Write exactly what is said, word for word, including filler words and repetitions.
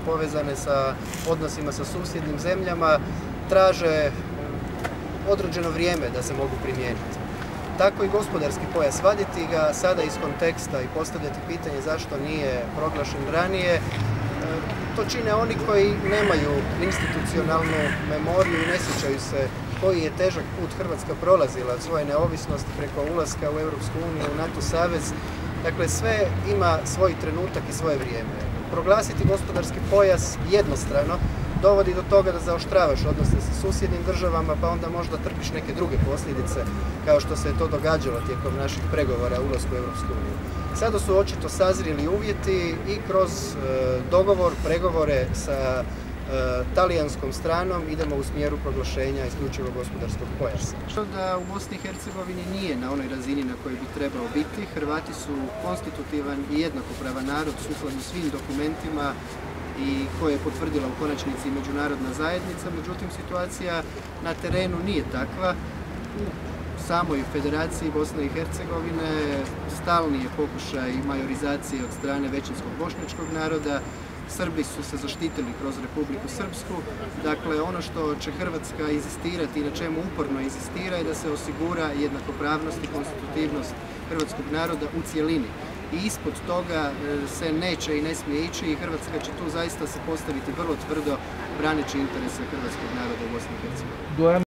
povezane sa odnosima sa susjednim zemljama, traže određeno vrijeme da se mogu primijeniti. Tako i gospodarski pojas. Vaditi ga sada iz konteksta i postavljati pitanje zašto nije proglašen ranije, to čine oni koji nemaju institucionalnu memoriju i ne sjećaju se koji je težak put Hrvatska prolazila od svoje neovisnosti preko ulaska u Europsku uniju, u NATO savez. Dakle, sve ima svoj trenutak i svoje vrijeme. Proglasiti gospodarski pojas jednostrano dovodi do toga da zaoštravaš odnose sa susjednim državama, pa onda možda trpiš neke druge posljedice, kao što se je to događalo tijekom naših pregovora u ulasku u Europsku uniju. Sada su očito sazrili uvjeti i kroz e, dogovor, pregovore sa e, talijanskom stranom idemo u smjeru proglašenja isključivog gospodarskog pojasa. Što da u Bosni i Hercegovini nije na onoj razini na kojoj bi trebao biti. Hrvati su konstitutivan i jednakopravan narod sukladno svim dokumentima i koje je potvrdila u konačnici međunarodna zajednica, međutim situacija na terenu nije takva. U samoj Federaciji Bosne i Hercegovine stalni je pokušaj majorizacije od strane većinskog bošnjačkog naroda. Srbi su se zaštitili kroz Republiku Srpsku. Dakle, ono što će Hrvatska inzistirati i na čemu uporno inzistira je da se osigura jednakopravnost i konstitutivnost hrvatskog naroda u cjelini. I ispod toga se neće i ne smije ići i Hrvatska će tu zaista se postaviti vrlo tvrdo braneći interese hrvatskog naroda u Bosni i Hercegovini.